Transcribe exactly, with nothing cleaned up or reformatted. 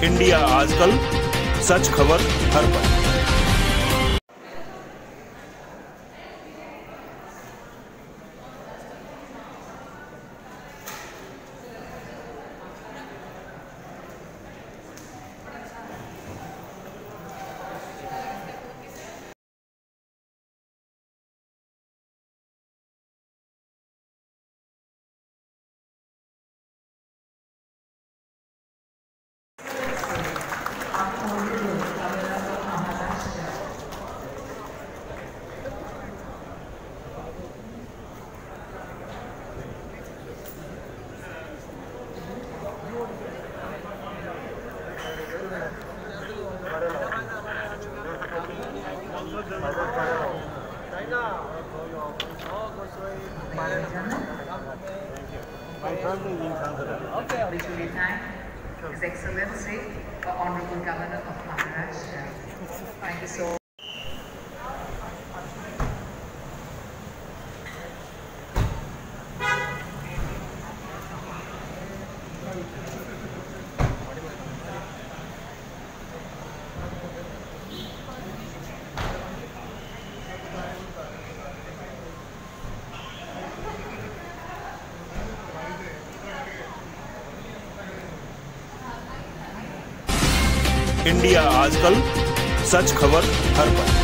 India आजकल, सच खबर हर पल। We truly thank His Excellency, the Honorable Governor of Maharashtra. Thank you so much. India आजकल, सच खबर हर पल।